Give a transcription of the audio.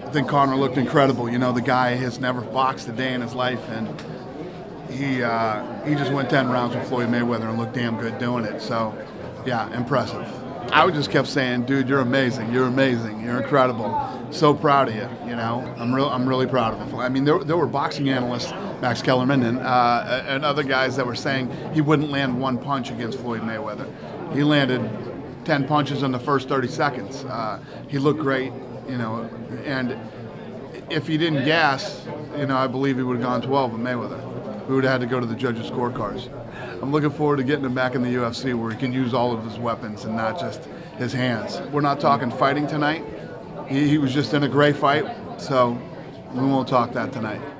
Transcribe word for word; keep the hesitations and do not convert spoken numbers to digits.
I think Conor looked incredible. You know, the guy has never boxed a day in his life, and he uh, he just went ten rounds with Floyd Mayweather and looked damn good doing it. So, yeah, impressive. I would just kept saying, dude, you're amazing. You're amazing. You're incredible. So proud of you. You know, I'm real. I'm really proud of him. I mean, there, there were boxing analysts, Max Kellerman, and uh, and other guys that were saying he wouldn't land one punch against Floyd Mayweather. He landed ten punches in the first thirty seconds. Uh, he looked great. You know, and if he didn't gas, you know, I believe he would have gone twelve with Mayweather. We would have had to go to the judges' scorecards. I'm looking forward to getting him back in the U F C where he can use all of his weapons and not just his hands. We're not talking fighting tonight. He, he was just in a great fight, so we won't talk that tonight.